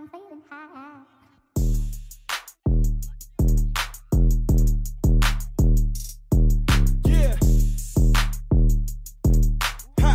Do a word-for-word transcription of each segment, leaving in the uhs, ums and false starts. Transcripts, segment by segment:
I'm feeling high. Yeah. Ha.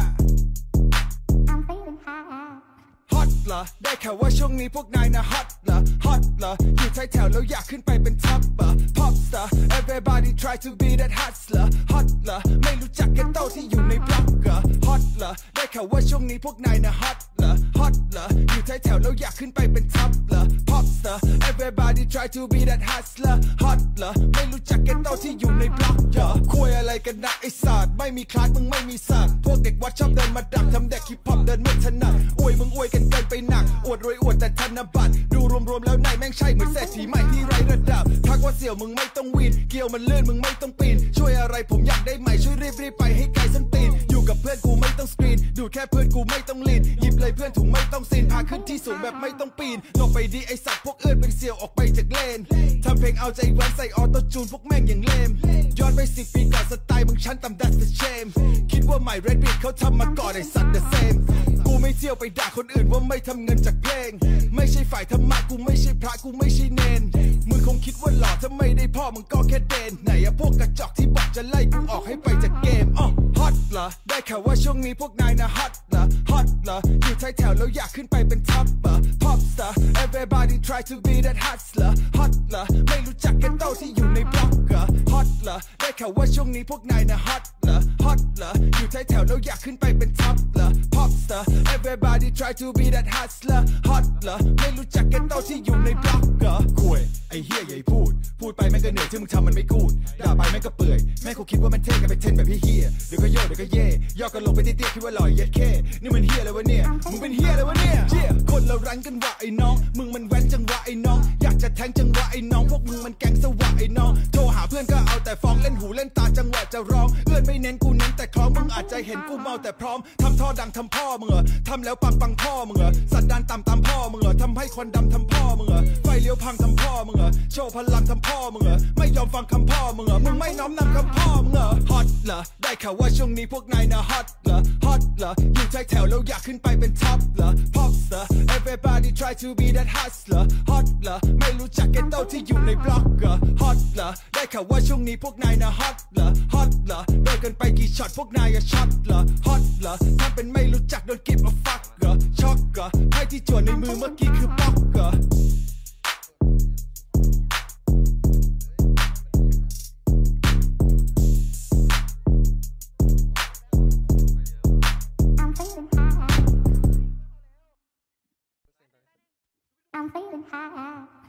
I'm feeling high. ฮอตเหรอได้ข่าวว่าช่วงนี้พวกนายนะฮอตเหรอฮอตเหรออยู่ท้ายแถวแล้วอยากขึ้นไปเป็นท็อปเหรอ Pop star everybody try to be that hustler ฮอตเหรอไม่รู้จักแกโต้ที่อยู่ในบล็อกเหรอฮอตเหรอได้ข่าวว่าช่วงนี้พวกนายนะฮอตเหรอฮอตเหรออยู่ท้ายแถวแล้วอยากขึ้นไปเป็นท็อปเหรอ Pop star everybody try to be that hustler ฮอตเหรอไม่รู้จักแกโต้ที่อยู่ในบล็อกเหรอคุยอะไรกันนะไอ้ศาสตร์ไม่มีคลาสมึงไม่มีศาสตร์พวกเด็กวัดชอบเดินมาดักทำเด็กฮิปฮอปเดินไม่ถนัดอวยมึงอวยกันเกินไปหนักอวดรวยอวดแต่ธนบัตรดูรวมๆแล้วนายแม่งใช่เหมือนเศรษฐีใหม่ที่ไร้ระดับทักว่าเสี่ยวมึงไม่ต้องวีนเกี่ยวมันเลื่อนมึงไม่ต้องปีนช่วยอะไรผมอยากได้ใหม่ช่วยรีบรีบไปให้ไกลส้นตีนอยู่กับเพื่อนกูไม่ต้องสกรีนดูแค่เพื่อนกูไม่ต้องลีนหยิบเลยเพื่อนถุงไม่ต้องซีนพาขึ้นที่สูงแบบไม่ต้องปีนลงไปดีไอสัตว์พวกเอื้อนเป็นเสี่ยวออกไปจากเลนทำเพลงเอาใจแว้นใส่ออโต้จูนพวกแม่งอย่างเลมย้อนไปสิบปีก่อนสไตล์มึงชั้นต่ำ that's the shame คิดว่าใหม่ Red Beat เขาทำมาก่อนไอสัตว์ the same กูไม่เที่ยวไปด่าคนอื่นว่าไม่ทำเงินจากเพลงไม่ใช่ฝ่ายธรรมะกูไม่ใช่พระกูไม่ใช่เนนมึงคงคิดว่าหล่อถ้าไม่ได้พ่อมึงก็แค่เดนไหนอะพวกกระจอกที่บอกจะไล่กูออกให้ไปจากเกมอ้อฮอตเหรอได้ข่าวว่าช่วงนี้พวกนายนะฮอตเหรอฮอตเหรออยู่ท้ายแถวแล้วอยากขึ้นไปเป็นท็อปเหรอ Pop star everybody try to be that hustler ฮอตเหรอไม่รู้จักแกโต้ที่อยู่ในบล็อกเหรอฮอตเหรอได้ข่าวว่าช่วงนี้พวกนายนะฮอตเหรอฮอตเหรออยู่ท้ายแถวแล้วอยากขึ้นไปเป็นท็อปเหรอ Pop star everybody try to be that hustler ฮอตเหรอไม่รู้จักแกโต้ที่อยู่ในบล็อกเหรอคุยไอ้เหี้ยใหญ่พูดพูดไปแม่งก็เหนื่อยที่มึงทำมันไม่กูดด่าไปแม่งก็เปื่อยแม่งคงคิดว่ามันเท่กันไปเทนแบบเหี้ยเดี๋ยวก็โยเดี๋ยวก็เย่ย่อกันลงไปเตี้ยๆคิดว่าหล่อยเย็ดแค่นี่มันเหี้ยอะไรวะเนี่ยมึงเป็นเหี้ยอะไรวะเนี่ยเจี๊ยคนเรารันกันวะไอ้น้องมึงมันแว้นจังวะไอ้น้องอยากจะแทงจังวะไอ้น้องพวกมึงมันแก๊งสวะไอ้น้องโทรหาเพื่อนก็เอาแต่ฟ้องเล่นหูเล่นตาจังหวะจะร้องเอื้อนไม่เน้นกูเน้นแต่คล้องมึงอาจจะเห็นกูเมาแต่พร้อมทำท่อดังทำพ่อมึงเหรอทำแล้วปังปังพ่อมึงเหรอสันดานต่ำตามพ่อมึงเหรอทำให้คนดำทำพ่อมึงเหรอไฟเลี้ยวพังทำพ่อมึงเหรอโชว์พลังทำพ่อมึงเหรอไม่ยอมฟังคำพ่อมึงเหรอมึงไม่น้อมนำคำพ่อมึงเหรอฮอตเหรอได้ข่าวว่าช่วงนี้พวกนายนะฮอตเหรอฮอตเหรออยู่ท้ายแถวแล้วอยากขึ้นไปเป็นท็อปเหรอ Pop star everybody try to be that hustler ฮอตเหรอไม่รู้จักแกโต้ที่อยู่ในบล็อกเหรอฮอตเหรอได้ข่าวว่าช่วงนี้พวกนายนะฮอตเหรอฮอตเหรอโดนกันไปกี่ช็อตพวกนายก็ช็อตเหรอฮอตเหรอถ้าเป็นไม่รู้จักโดนกิบเอาฟักเหรอช็อกเหรอไพ่ที่จวนในมือเมื่อกี้คือป๊อกเหรอ I'm feeling high.